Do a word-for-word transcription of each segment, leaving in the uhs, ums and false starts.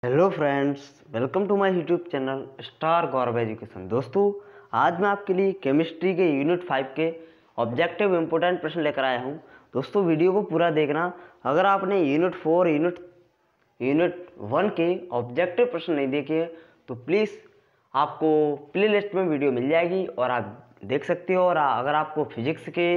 Hello friends, welcome to my YouTube channel star Gaurav education. दोस्तों, आज मैं आपके लिए केमिस्ट्री के यूनिट फाइव के ऑब्जेक्टिव इम्पोर्टेंट प्रश्न लेकर आया हूं। दोस्तों, वीडियो को पूरा देखना। अगर आपने unit four unit unit one के ऑब्जेक्टिव प्रश्न नहीं देखे तो प्लीज़ आपको प्ले लिस्ट में वीडियो मिल जाएगी और आप देख सकते हो। और अगर आपको फिजिक्स के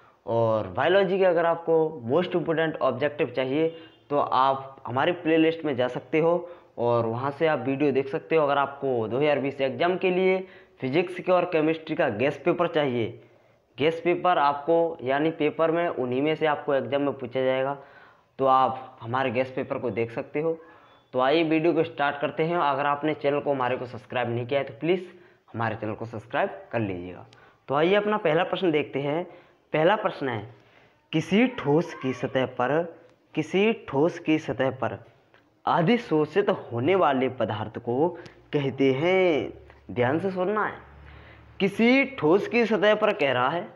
और बायोलॉजी के अगर आपको मोस्ट इम्पोर्टेंट ऑब्जेक्टिव चाहिए तो आप हमारी प्लेलिस्ट में जा सकते हो और वहां से आप वीडियो देख सकते हो। अगर आपको दो हज़ार बीस एग्जाम के लिए फिजिक्स के और केमिस्ट्री का गेस्ट पेपर चाहिए, गेस्ट पेपर आपको यानी पेपर में उन्हीं में से आपको एग्जाम में पूछा जाएगा, तो आप हमारे गेस्ट पेपर को देख सकते हो। तो आइए वीडियो को स्टार्ट करते हैं। अगर आपने चैनल को हमारे को सब्सक्राइब नहीं किया है तो प्लीज़ हमारे चैनल को सब्सक्राइब कर लीजिएगा। तो आइए अपना पहला प्रश्न देखते हैं। पहला प्रश्न है, किसी ठोस की सतह पर किसी ठोस की सतह पर अधिशोषित होने वाले पदार्थ को कहते हैं। ध्यान से सुनना है। किसी ठोस की सतह पर कह रहा है,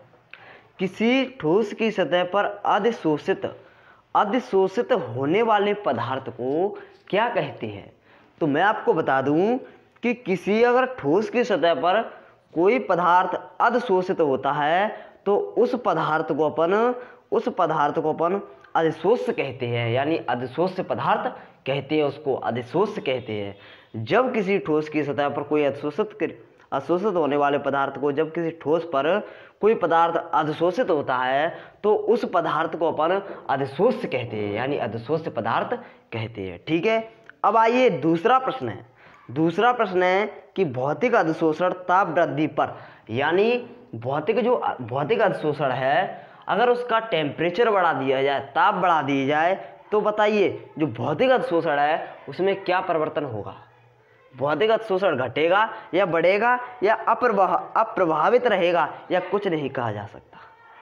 किसी ठोस की सतह पर अधिशोषित अधिशोषित होने वाले पदार्थ को क्या कहते हैं। तो मैं आपको बता दूं कि किसी अगर ठोस की सतह पर कोई पदार्थ अधिशोषित होता है तो उस पदार्थ को अपन उस पदार्थ को अपन अधिशोष्य कहते हैं, यानी अधिशोष्य पदार्थ कहते हैं, उसको अधिशोष्य कहते हैं। जब किसी ठोस की सतह पर कोई अधिशोषित अशोषित होने वाले पदार्थ को जब किसी ठोस पर कोई पदार्थ अधिशोषित होता है तो उस पदार्थ को अपन अधिशोष्य कहते हैं, यानी अधिशोष्य पदार्थ कहते हैं। ठीक है, अब आइए दूसरा प्रश्न है। दूसरा प्रश्न है कि भौतिक अधिशोषण ताप वृद्धि पर, यानी भौतिक जो भौतिक अधिशोषण है अगर उसका टेम्परेचर बढ़ा दिया जाए, ताप बढ़ा दिया जाए, तो बताइए जो भौतिक अधिशोषण है उसमें क्या परिवर्तन होगा। भौतिक अधिशोषण घटेगा या बढ़ेगा या अप्रभाव अप्रभावित रहेगा या कुछ नहीं कहा जा सकता।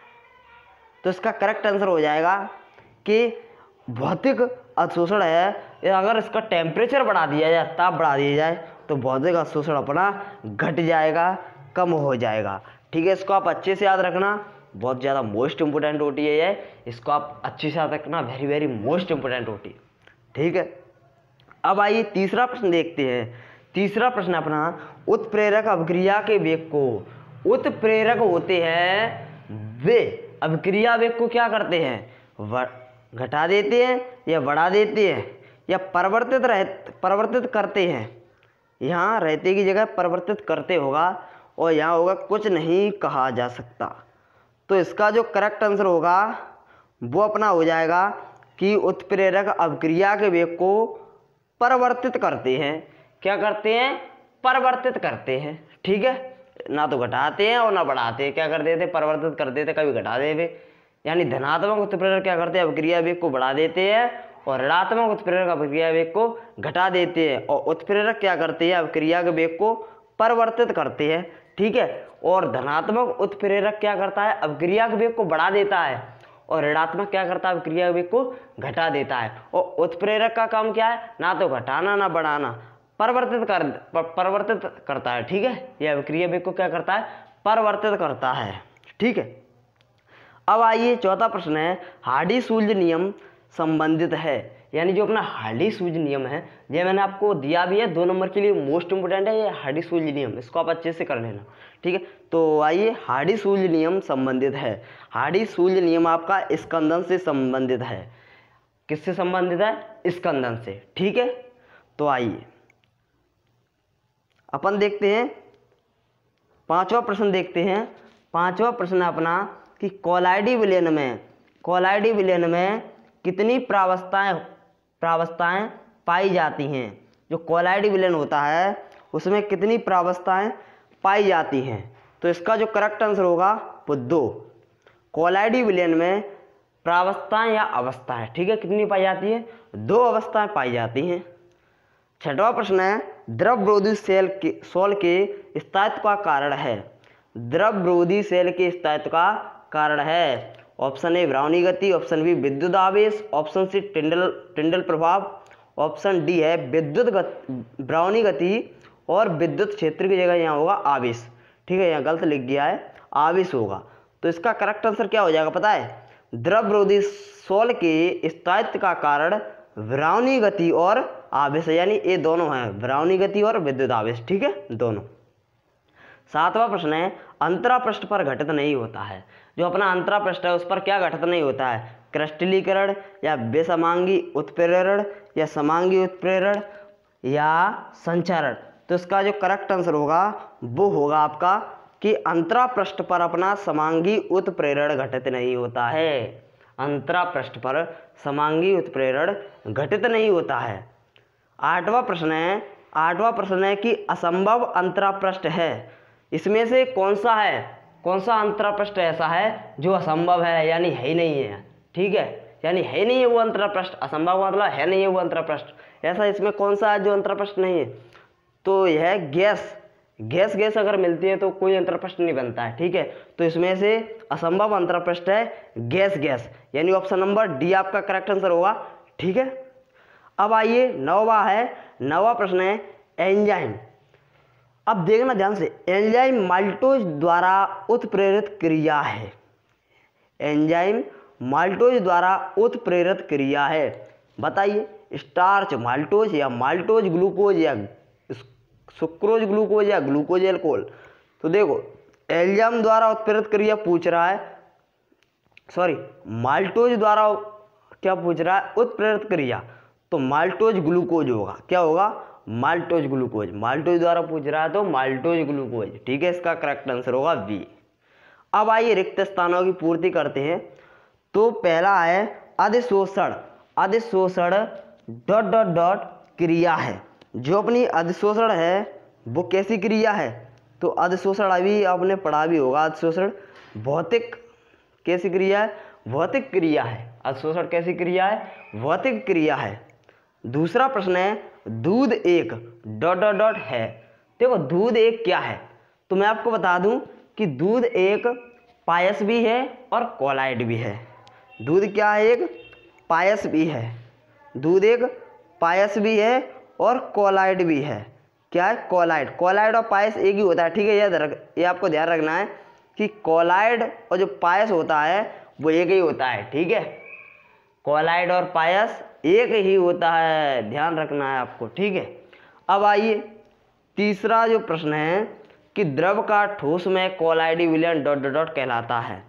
तो इसका करेक्ट आंसर हो जाएगा कि भौतिक अधिशोषण है अगर इसका टेम्परेचर बढ़ा दिया जाए, ताप बढ़ा दिया जाए, तो भौतिक अधिशोषण अपना घट जाएगा, कम हो जाएगा। ठीक है, इसको आप अच्छे से याद रखना। बहुत ज़्यादा मोस्ट इंपोर्टेंट होती है ये, इसको आप अच्छे से याद रखना। वेरी वेरी मोस्ट इंपोर्टेंट होती है। ठीक है, अब आइए तीसरा प्रश्न देखते हैं। तीसरा प्रश्न अपना, उत्प्रेरक अभिक्रिया के वेग को उत्प्रेरक होते हैं वे अभिक्रिया वेग को क्या करते हैं, घटा देते हैं या बढ़ा देते हैं या परिवर्तित रह परिवर्तित करते हैं। यहाँ रहते की जगह परिवर्तित करते होगा और यहाँ होगा कुछ नहीं कहा जा सकता। तो इसका जो करेक्ट आंसर होगा वो अपना हो जाएगा कि उत्प्रेरक अभिक्रिया के वेग को परिवर्तित करते हैं। क्या करते हैं, परिवर्तित करते हैं। ठीक है, ना तो घटाते हैं और ना बढ़ाते हैं। क्या कर देते, परिवर्तित कर देते, कभी घटा देते। यानी धनात्मक उत्प्रेरक क्या करते हैं, अभिक्रिया वेग को बढ़ा देते हैं और ऋणात्मक उत्प्रेरक अभिक्रिया वेग को घटा देते हैं। और उत्प्रेरक क्या करते हैं, अभिक्रिया के वेग को परिवर्तित करते हैं। ठीक है, और धनात्मक उत्प्रेरक क्या करता है, अभिक्रिया के वेग को बढ़ा देता है और ऋणात्मक क्या करता है, अभिक्रिया के वेग को घटा देता है। और उत्प्रेरक का काम क्या है, ना तो घटाना ना बढ़ाना, परिवर्तित कर परिवर्तित करता है। ठीक है, यह अभिक्रिया वेग को क्या करता है, परिवर्तित करता है। ठीक है, अब आइए चौथा प्रश्न है, हार्डी-सूज़ नियम संबंधित है, यानी जो अपना हार्डी-सूज़ नियम है ये मैंने आपको दिया भी है, दो नंबर के लिए मोस्ट इंपोर्टेंट है ये हार्डी-सूज़ नियम, इसको आप अच्छे से कर लेना। ठीक है, तो आइए हार्डी-सूज़ नियम संबंधित है। हार्डी-सूज़ नियम आपका स्कंदन से संबंधित है। किससे संबंधित है, स्कंदन से। ठीक है, तो आइए अपन देखते हैं पांचवा प्रश्न देखते हैं। पांचवा प्रश्न अपना कि कोलाइडी विलयन में कोलाइडी विलयन में कितनी प्रावस्थाएं प्रावस्थाएं पाई जाती हैं। जो कोलाइडी विलयन होता है उसमें कितनी प्रावस्थाएं पाई जाती हैं। तो इसका जो करेक्ट आंसर होगा वो दो। कोलाइडी विलयन में प्रावस्थाएं या अवस्थाएं, ठीक है, कितनी पाई जाती है, दो अवस्थाएं पाई जाती हैं। छठवां प्रश्न है, द्रव विरोधी सेल के सोल के स्थायित्व का कारण है। द्रव विरोधी सेल के स्थायित्व का कारण है ऑप्शन ए ब्राउनी गति, ऑप्शन बी विद्युत आवेश, ऑप्शन सी टिंडल टिंडल प्रभाव, ऑप्शन डी है विद्युत गति ब्राउनी गति और विद्युत क्षेत्र की जगह यहाँ होगा आवेश। ठीक है, यहाँ गलत लिख गया है, आवेश होगा। तो इसका करेक्ट आंसर क्या हो जाएगा पता है, द्रव विरोधी सोल के स्थायित्व का कारण ब्राउनी गति और आवेश है, यानी ये दोनों हैं, ब्राउनी गति और विद्युत आवेश, ठीक है, दोनों। सातवां प्रश्न है, अंतरा पृष्ठ पर घटित नहीं होता है। जो अपना अंतरा पृष्ठ है उस पर क्या घटित नहीं होता है? क्रिस्टलीकरण या विसमांगी उत्प्रेरण या समांगी उत्प्रेरण या संचरण। तो इसका जो करेक्ट आंसर होगा वो होगा आपका कि अंतरा पृष्ठ पर अपना समांगी उत्प्रेरण घटित नहीं होता है। अंतरा पृष्ठ पर समांगी उत्प्रेरण घटित नहीं होता है। आठवां प्रश्न है आठवां प्रश्न है कि असंभव अंतरा पृष्ठ है। इसमें से कौन सा है, कौन सा अंतरा पृष्ठ ऐसा है जो असंभव है, यानी है ही नहीं है, ठीक है, यानी है नहीं है वो अंतरा पृष्ठ। असंभव मतलब है नहीं है वो अंतरा पृष्ठ। ऐसा इसमें कौन सा है जो अंतरा पृष्ठ नहीं है? तो यह गैस गैस गैस अगर मिलती है तो कोई अंतरा पृष्ठ नहीं बनता है, ठीक है। तो इसमें से असंभव अंतरा पृष्ठ है गैस गैस, यानी ऑप्शन नंबर डी आपका करेक्ट आंसर होगा, ठीक है। अब आइए नौवां है नौवां प्रश्न है एंजाइम। अब देखना ध्यान से, एंजाइम माल्टोज द्वारा उत्प्रेरित क्रिया है। एंजाइम माल्टोज द्वारा उत्प्रेरित क्रिया है। बताइए, स्टार्च माल्टोज या माल्टोज ग्लूकोज या सुक्रोज ग्लूकोज या ग्लूकोज एल्कोहल। तो देखो, एंजाइम द्वारा उत्प्रेरित क्रिया पूछ रहा है, सॉरी माल्टोज द्वारा क्या पूछ रहा है? उत्प्रेरित क्रिया। तो माल्टोज ग्लूकोज होगा, क्या होगा? Maltose glucose. माल्टोज द्वारा पूछ रहा है तो माल्टोज ग्लूकोज, ठीक है, इसका करेक्ट आंसर होगा बी। अब आइए रिक्त स्थानों की पूर्ति करते हैं। तो पहला है अधिशोषण। अधिशोषण डॉट डॉट डॉट क्रिया है। जो अपनी अधिशोषण है वो कैसी क्रिया है? तो अधिशोषण अभी आपने पढ़ा भी होगा। अधिशोषण भौतिक कैसी क्रिया है? भौतिक क्रिया है। अधिशोषण कैसी क्रिया है? भौतिक क्रिया है। दूसरा प्रश्न है दूध एक डॉट डॉट डॉट है। देखो, दूध एक क्या है? तो मैं आपको बता दूं कि दूध एक पायस भी है और कोलाइड भी है। दूध क्या है? एक पायस भी है। दूध एक पायस भी है और कोलाइड भी है। क्या है? कोलाइड। कोलाइड और पायस एक ही होता है, ठीक है। याद रख, ये आपको ध्यान रखना है कि कोलाइड और जो पायस होता है वो एक ही होता है, ठीक है। कोलाइड और पायस एक ही होता है, ध्यान रखना है आपको, ठीक है। अब आइए तीसरा जो प्रश्न है कि द्रव का ठोस में कोलाइडी विलयन डॉट डॉट डॉट कहलाता है।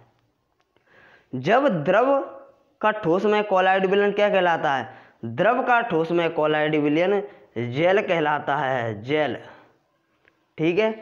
जब द्रव का ठोस में कोलाइडी विलयन क्या कहलाता है? द्रव का ठोस में कोलाइडी विलयन जेल कहलाता है, जेल, ठीक है।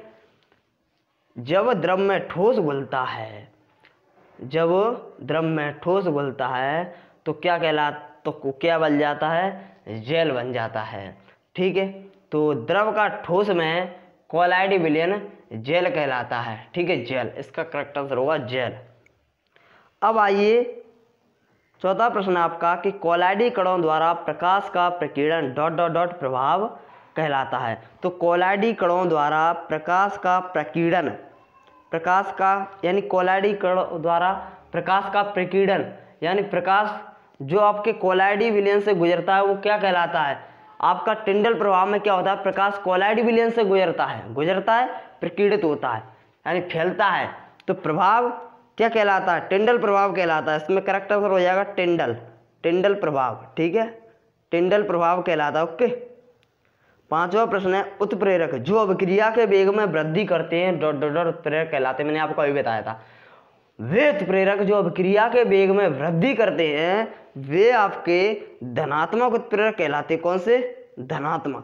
जब द्रव में ठोस घुलता है, जब द्रव में ठोस घुलता है तो क्या कहलाता, तो क्या बन जाता है? जेल बन जाता है, ठीक है। तो द्रव का ठोस में कोलाइडी विलयन जेल कहलाता है, ठीक है, जेल। इसका करेक्ट आंसर होगा जेल। अब आइए चौथा प्रश्न आपका कि कोलाइडी कणों द्वारा प्रकाश का प्रकीर्णन डॉट डॉट डॉट प्रभाव कहलाता है। तो कोलाइडी कणों द्वारा प्रकाश का प्रकीर्णन, प्रकाश का यानी कोलाइडी कणों द्वारा प्रकाश का प्रकीर्णन यानी प्रकाश जो आपके कोलाइडी विलयन से गुजरता है वो क्या कहलाता है? आपका टिंडल प्रभाव में क्या होता है? प्रकाश कोलाइडी विलयन से गुजरता है, गुजरता है प्रकीर्णित होता है यानी फैलता है। तो प्रभाव क्या कहलाता है? टिंडल प्रभाव कहलाता है। इसमें करेक्ट आंसर हो जाएगा टिंडल, टिंडल प्रभाव, ठीक है, टिंडल प्रभाव कहलाता है, ओके। पांचवा प्रश्न है उत्प्रेरक। जो अभिक्रिया के वेग में वृद्धि करते हैं डॉट डॉट डॉट उत्प्रेरक कहलाते हैं। मैंने आपको अभी बताया था, वे उत्प्रेरक जो अभिक्रिया के वेग में वृद्धि करते हैं वे आपके धनात्मक उत्प्रेरक कहलाते हैं। कौन से? धनात्मक,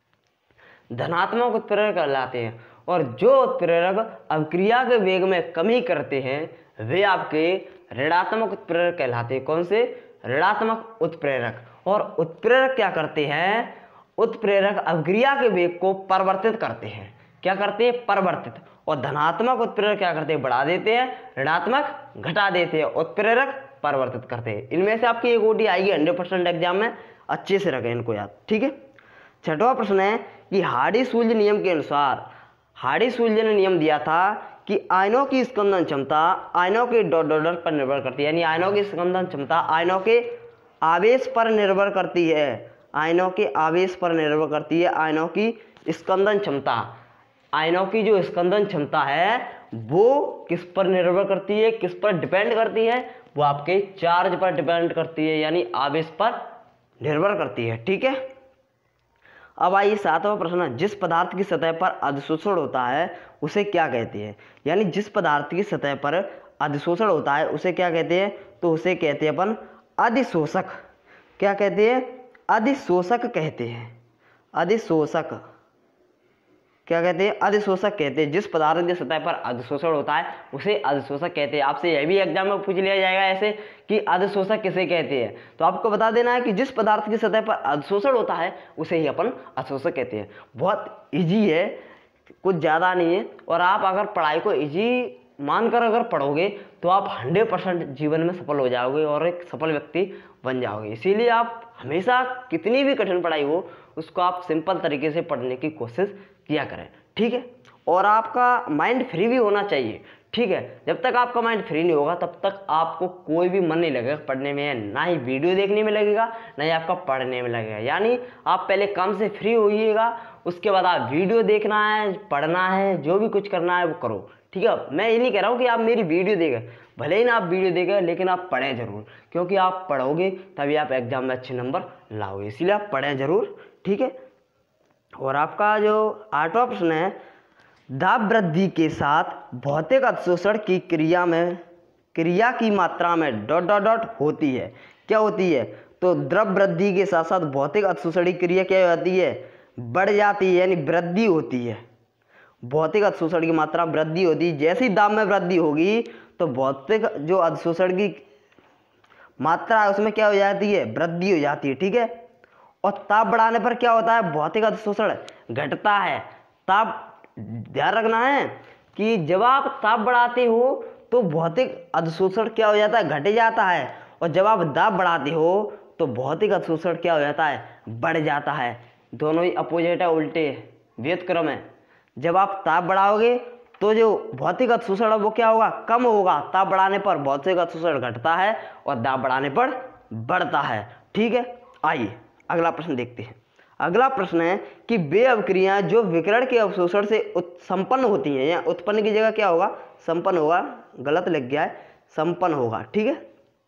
धनात्मक उत्प्रेरक कहलाते हैं। और जो उत्प्रेरक अभिक्रिया के वेग में कमी करते हैं वे आपके ऋणात्मक उत्प्रेरक कहलाते हैं। कौन से? ऋणात्मक उत्प्रेरक। और उत्प्रेरक क्या करते हैं? उत्प्रेरक अभिक्रिया के वेग को परिवर्तित करते हैं। क्या करते हैं? परिवर्तित। और धनात्मक उत्प्रेरक क्या करते हैं? बढ़ा देते हैं, ऋणात्मक घटा देते हैं, उत्प्रेरक परिवर्तित करते हैं। इनमें से आपकी एक ओटी आएगी हंड्रेड परसेंट एग्जाम में, अच्छे से रखें इनको याद, ठीक है। छठवां प्रश्न है कि हार्डी-सूल्ज नियम के अनुसार, हार्डी-सूल्ज ने नियम दिया था कि आयनों की स्कंदन क्षमता आयनों के डॉट डॉट डॉट पर निर्भर करती है। यानी आयनों की स्कंदन क्षमता आयनों के आवेश पर निर्भर करती है, आयनों के आवेश पर निर्भर करती है। आयनों की स्कंदन क्षमता, आयनों की जो स्कंदन क्षमता है वो किस पर निर्भर करती है? किस पर डिपेंड करती है? वो आपके चार्ज पर डिपेंड करती है, यानी आवेश पर निर्भर करती है, ठीक है। अब आइए सातवां प्रश्न, जिस पदार्थ की सतह पर अधिशोषण होता है उसे क्या कहते हैं? यानी जिस पदार्थ की सतह पर अधिशोषण होता है उसे क्या कहते हैं? तो उसे कहते हैं अपन अधिशोषक। क्या कहते हैं? अधिशोषक कहते हैं। अधिशोषक क्या कहते हैं? अधिशोषक कहते हैं। जिस पदार्थ की सतह पर अधिशोषण होता है उसे अधिशोषक कहते हैं। आपसे यह भी एग्जाम में पूछ लिया जाएगा ऐसे कि अधिशोषक किसे कहते हैं, तो आपको बता देना है कि जिस पदार्थ की सतह पर अधिशोषण होता है उसे ही अपन अधिशोषक कहते हैं। बहुत ईजी है, कुछ ज़्यादा नहीं है, और आप अगर पढ़ाई को ईजी मानकर अगर पढ़ोगे तो आप हंड्रेड परसेंट जीवन में सफल हो जाओगे और एक सफल व्यक्ति बन जाओगे। इसीलिए आप हमेशा कितनी भी कठिन पढ़ाई हो उसको आप सिंपल तरीके से पढ़ने की कोशिश किया करें, ठीक है। और आपका माइंड फ्री भी होना चाहिए, ठीक है। जब तक आपका माइंड फ्री नहीं होगा तब तक आपको कोई भी मन नहीं लगेगा पढ़ने में, ना ही वीडियो देखने में लगेगा ना ही आपका पढ़ने में लगेगा। यानी आप पहले काम से फ्री होइएगा, उसके बाद आप वीडियो देखना है, पढ़ना है, जो भी कुछ करना है वो करो, ठीक है। मैं ये नहीं कह रहा हूँ कि आप मेरी वीडियो देखें, भले ही ना आप वीडियो देखें लेकिन आप पढ़ें जरूर, क्योंकि आप पढ़ोगे तभी आप एग्जाम में अच्छे नंबर लाओगे, इसीलिए आप पढ़ें जरूर, ठीक है। और आपका जो आठवां प्रश्न है, दाब वृद्धि के साथ भौतिक अधिशोषण की क्रिया में क्रिया की मात्रा में डॉट डॉट डॉट होती है। क्या होती है? तो द्रव वृद्धि के साथ साथ भौतिक अधिशोषण की क्रिया क्या होती है? बढ़ जाती है, यानी वृद्धि होती है। भौतिक अधिशोषण की मात्रा वृद्धि होती है। जैसी दाब में वृद्धि होगी तो भौतिक जो अधिशोषण की मात्रा है उसमें क्या हो जाती है? वृद्धि हो जाती है, ठीक है। और ताप बढ़ाने पर क्या होता है? भौतिक अधिशोषण घटता है। ताप ध्यान रखना है कि जब आप ताप बढ़ाते हो तो भौतिक अधिशोषण क्या हो जाता है? घट जाता है, और जब आप दाब बढ़ाते हो तो भौतिक अधिशोषण क्या हो जाता है? बढ़ जाता है। दोनों ही अपोजिट है, उल्टे व्युत्क्रम है। जब आप ताप बढ़ाओगे तो जो भौतिक अधिशोषण है वो क्या होगा? कम होगा। ताप बढ़ाने पर भौतिक अधिशोषण घटता है और दाब बढ़ाने पर बढ़ता है, ठीक है। आइए अगला प्रश्न देखते हैं। अगला प्रश्न है कि वे अवक्रियाएं जो विकिरण के अवशोषण से संपन्न होती हैं, या उत्पन्न की जगह क्या होगा? संपन्न होगा, गलत लग गया है, संपन्न होगा, ठीक है।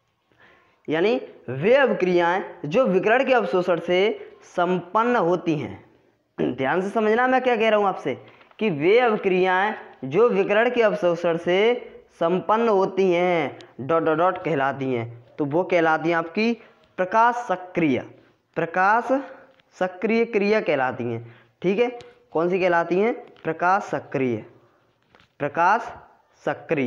यानी वे अवक्रियाएं जो विकिरण के अवशोषण से संपन्न होती हैं। ध्यान से समझना मैं क्या कह रहा हूं आपसे, कि वे अवक्रियाएं जो विकिरण के अवशोषण से संपन्न होती हैं डॉट डॉट डॉट कहलाती हैं। तो वो कहलाती हैं आपकी प्रकाश सक्रिय प्रकाश सक्रिय क्रिया कहलाती हैं, ठीक है। कौन सी कहलाती हैं? प्रकाश सक्रिय प्रकाश सक्रिय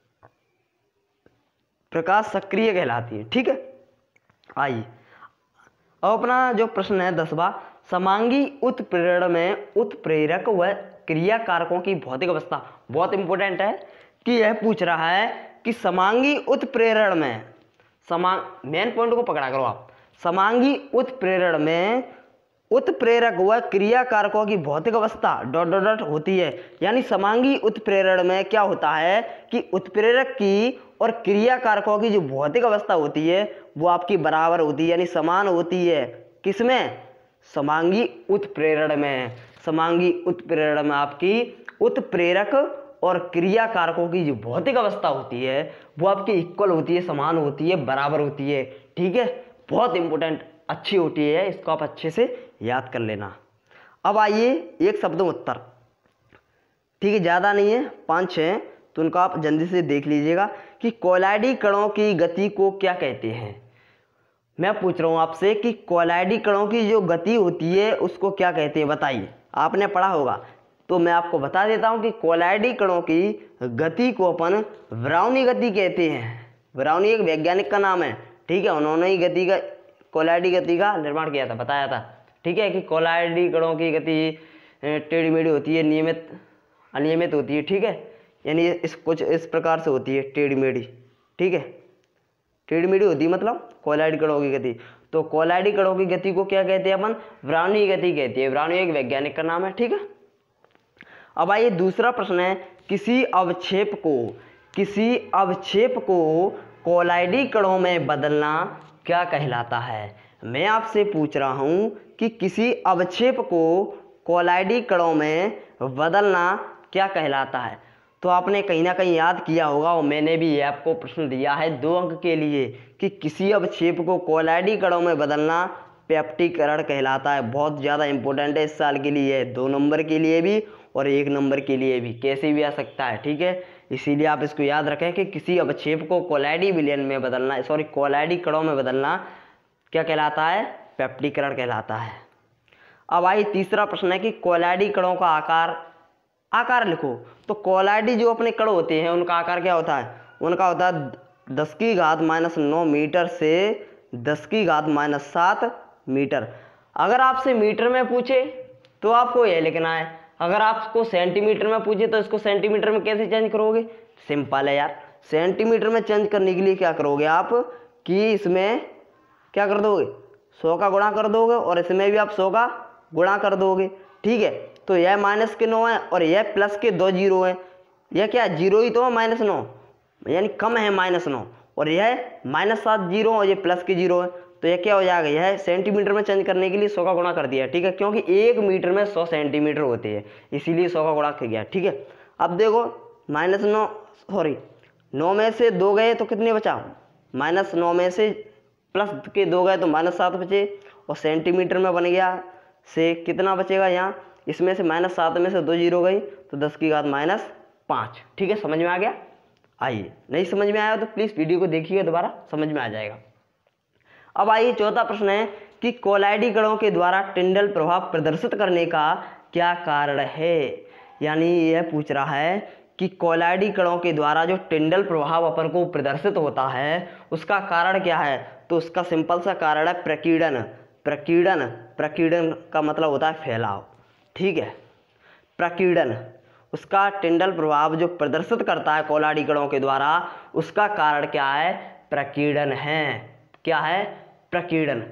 प्रकाश सक्रिय कहलाती है, ठीक है। आइए अब अपना जो प्रश्न है दसवां, समांगी उत्प्रेरण में उत्प्रेरक व क्रिया कारकों की भौतिक अवस्था। बहुत इंपॉर्टेंट है कि यह पूछ रहा है कि समांगी उत्प्रेरण में, समांग मेन पॉइंट को पकड़ा करो आप, समांगी उत्प्रेरण में उत्प्रेरक व क्रिया कारकों की भौतिक अवस्था डॉट डॉट डॉट होती है। यानी समांगी उत्प्रेरण में क्या होता है कि उत्प्रेरक की और क्रिया कारकों की जो भौतिक अवस्था होती है वो आपकी बराबर होती है, यानी समान होती है। किसमें? समांगी उत्प्रेरण में। समांगी उत्प्रेरण में आपकी उत्प्रेरक और क्रिया कारकों की जो भौतिक अवस्था होती है वो आपकी इक्वल होती है, समान होती है, बराबर होती है, ठीक है। बहुत इंपॉर्टेंट, अच्छी होती है, इसको आप अच्छे से याद कर लेना। अब आइए एक शब्द उत्तर, ठीक है, ज़्यादा नहीं है, पाँच छः, तो उनको आप जल्दी से देख लीजिएगा कि कोलाइडी कणों की गति को क्या कहते हैं। मैं पूछ रहा हूँ आपसे कि कोलाइडी कणों की जो गति होती है उसको क्या कहते हैं, बताइए। आपने पढ़ा होगा तो मैं आपको बता देता हूँ कि कोलाइडी कणों की गति को अपन ब्राउनी गति कहते हैं। ब्राउनी एक वैज्ञानिक का नाम है, ठीक है। उन्होंने ही गति का कोलाइडी गति का निर्माण किया था, बताया था, ठीक है, कि कोलाइडी कणों की गति टेढ़ी मेढ़ी होती है, नियमित अनियमित होती है, ठीक है। यानी इस कुछ इस प्रकार से होती है टेढ़ी मेढ़ी, ठीक है। टेढ़ी मेढ़ी होती है मतलब कोलाइडी कणों की गति। तो कोलाइडी कणों की गति को क्या कहते हैं अपन? ब्राउनी गति कहते हैं। ब्राउनी एक वैज्ञानिक का नाम है, ठीक है। अब आइए दूसरा प्रश्न है, किसी अवक्षेप को किसी अवक्षेप को कोलाइडी कणों में बदलना क्या कहलाता है। मैं आपसे पूछ रहा हूं कि किसी अवक्षेप को कोलाइडी कणों में बदलना क्या कहलाता है। तो आपने कहीं ना कहीं याद किया होगा, और मैंने भी ये आपको प्रश्न दिया है दो अंक के लिए, कि किसी अवक्षेप को कोलाइडी कणों में बदलना पेप्टिकरण कहलाता है। बहुत ज़्यादा इंपॉर्टेंट है इस साल के लिए, दो नंबर के लिए भी और एक नंबर के लिए भी, कैसे भी आ सकता है, ठीक है। इसीलिए आप इसको याद रखें कि किसी अवक्षेप को कोलाइडी विलयन में बदलना, सॉरी कोलाइडी कणों में बदलना क्या कहलाता है, पेप्टिकरण कहलाता है। अब आई तीसरा प्रश्न है कि कोलाइडी कणों का आकार आकार लिखो। तो कोलाइडी जो अपने कण होते हैं उनका आकार क्या होता है, उनका होता है दस की घात माइनस नौ मीटर से दस की घात माइनस सात मीटर। अगर आपसे मीटर में पूछे तो आपको यह लिखना है, अगर आपको सेंटीमीटर में पूछे तो इसको सेंटीमीटर में कैसे चेंज करोगे, सिंपल है यार। सेंटीमीटर में चेंज करने के लिए क्या करोगे आप कि इसमें क्या कर दोगे, सौ का गुणा कर दोगे और इसमें भी आप सौ का गुणा कर दोगे, ठीक है। तो यह माइनस के नौ है और यह प्लस के दो जीरो है, यह क्या जीरो ही तो है, माइनस नौ यानी कम है माइनस नौ, और यह माइनस सात जीरो और ये प्लस के जीरो है। तो यह क्या हो जाएगा, यह सेंटीमीटर में चेंज करने के लिए सौ का गुणा कर दिया, ठीक है, क्योंकि एक मीटर में सौ सेंटीमीटर होते हैं, इसीलिए सौ का गुणा कर गया, ठीक है। अब देखो माइनस नौ सॉरी नौ में से दो गए तो कितने बचा, माइनस नौ में से प्लस के दो गए तो माइनस सात बचे, और सेंटीमीटर में बन गया से कितना बचेगा यहाँ, इसमें से माइनस सात में से दो जीरो गई तो दस की घात माइनस पाँच, ठीक है। समझ में आ गया। आइए, नहीं समझ में आया तो प्लीज़ वीडियो को देखिए दोबारा, समझ में आ जाएगा। अब आइए चौथा प्रश्न है कि कोलाइडी कणों के द्वारा टिंडल प्रभाव प्रदर्शित करने का क्या कारण है। यानी यह पूछ रहा है कि कोलाइडी कणों के द्वारा जो टिंडल प्रभाव अपन को प्रदर्शित होता है उसका कारण क्या है। तो उसका सिंपल सा कारण है प्रकीर्णन। प्रकीर्णन प्रकीर्णन का मतलब होता है फैलाव, ठीक है। प्रकीर्णन उसका टिंडल प्रभाव जो प्रदर्शित करता है कोलाइडी कणों के द्वारा, उसका कारण क्या है, प्रकीर्णन है। क्या है, प्रकीर्णन,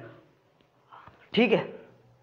ठीक है।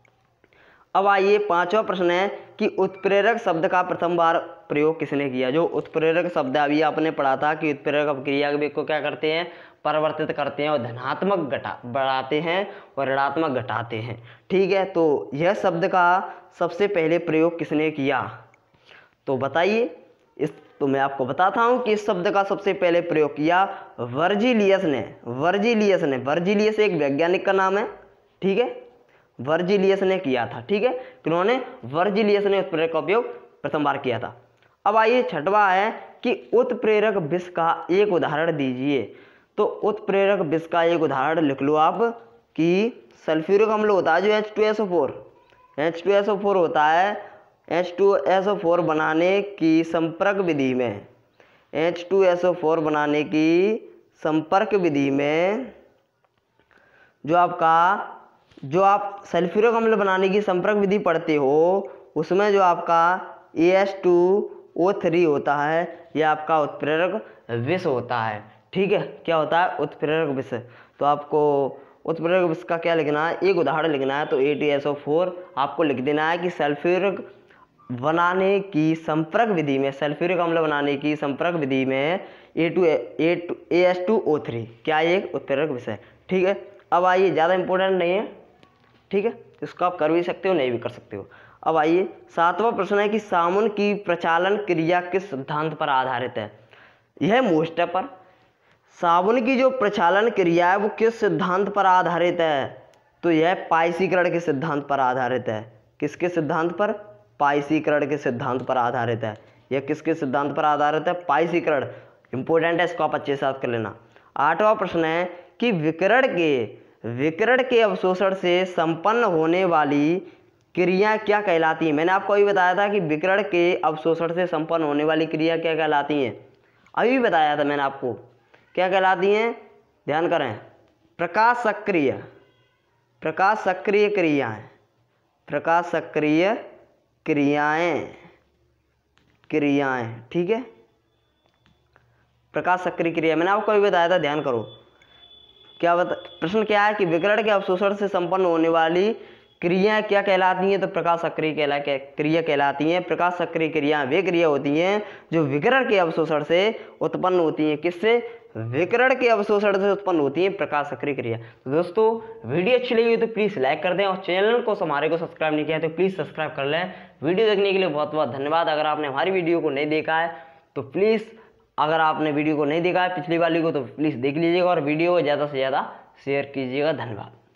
अब आइए पांचवा प्रश्न है कि उत्प्रेरक शब्द का प्रथम बार प्रयोग किसने किया। जो उत्प्रेरक शब्द अभी आपने पढ़ा था कि उत्प्रेरक अपक्रिया को क्या करते हैं, परिवर्तित करते हैं और धनात्मक घटा बढ़ाते हैं और ऋणात्मक घटाते हैं, ठीक है। तो यह शब्द का सबसे पहले प्रयोग किसने किया, तो बताइए। इस तो मैं आपको बताता हूं कि इस शब्द का सबसे पहले प्रयोग किया वर्जिलियस ने। वर्जिलियस ने वर्जिलियस एक वैज्ञानिक का नाम है, ठीक है। वर्जिलियस ने किया था, ठीक है। उन्होंने वर्जिलियस ने उत्प्रेरक का उपयोग प्रथम बार किया था। अब आइए छठवां है कि उत्प्रेरक विष का एक उदाहरण दीजिए। तो उत्प्रेरक विष का एक उदाहरण लिख लो आप कि सल्फ्यूरिक अम्ल होता है जो H two S O four H two S O four होता है, H two S O four बनाने की संपर्क विधि में H two S O four बनाने की संपर्क विधि में जो आपका जो आप सल्फ्यूरिक अम्ल बनाने की संपर्क विधि पढ़ते हो उसमें जो आपका A S two O three होता है यह आपका उत्प्रेरक विष होता है, ठीक है। क्या होता है, उत्प्रेरक विष। तो आपको उत्प्रेरक विष का क्या लिखना है, एक उदाहरण लिखना है। तो A two S O four आपको लिख देना है कि सल्फ्यूरिक बनाने की संपर्क विधि में सल्फ्यूरिक अम्ल बनाने की संपर्क विधि में A two A two A S two O three क्या एक उत्प्रेरक विष है, ठीक है। अब आइए, ज़्यादा इंपॉर्टेंट नहीं है, ठीक है, इसको आप कर भी सकते हो नहीं भी कर सकते हो। अब आइए सातवां प्रश्न है कि साबुन की प्रचालन क्रिया किस सिद्धांत पर आधारित है। यह मोस्ट है, पर साबुन की जो प्रचालन क्रिया है वो किस सिद्धांत पर आधारित है। तो यह पाइसीकरण के सिद्धांत पर आधारित है। किसके सिद्धांत पर, पाइसीकरण के सिद्धांत पर आधारित है। यह किसके सिद्धांत पर आधारित है, पाइसीकरण। इंपॉर्टेंट है, इसको आप अच्छे से याद कर लेना। आठवां प्रश्न है कि विकिरण के विकिरण के अवशोषण से संपन्न होने वाली क्रिया क्या कहलाती है। मैंने आपको अभी बताया था कि विकिरण के अवशोषण से संपन्न होने वाली क्रिया क्या कहलाती हैं, अभी बताया था मैंने आपको क्या कहलाती हैं, ध्यान करें। प्रकाश सक्रिय प्रकाश सक्रिय क्रियाएं प्रकाश सक्रिय क्रियाएं क्रियाएं ठीक है, प्रकाश सक्रिय क्रिया मैंने आपको अभी बताया था, ध्यान करो। क्या बता प्रश्न क्या है कि विकिरण के अवशोषण से संपन्न होने वाली क्रियाएं क्या कहलाती हैं। तो प्रकाश सक्रिय कहला क्रिया कहलाती हैं। प्रकाश सक्रिय क्रियाएं वे क्रिया होती हैं जो विकिरण के अवशोषण से उत्पन्न होती हैं। किससे, विकिरण के अवशोषण से उत्पन्न होती है प्रकाश सक्रिय क्रिया। तो दोस्तों वीडियो अच्छी लगी तो प्लीज़ लाइक कर दें और चैनल को हमारे को सब्सक्राइब नहीं किया तो प्लीज़ सब्सक्राइब कर लें। वीडियो देखने के लिए बहुत बहुत धन्यवाद। अगर आपने हमारी वीडियो को नहीं देखा है तो प्लीज़ अगर आपने वीडियो को नहीं देखा है पिछली वाली को तो प्लीज़ देख लीजिएगा और वीडियो को ज़्यादा से ज़्यादा शेयर कीजिएगा। धन्यवाद।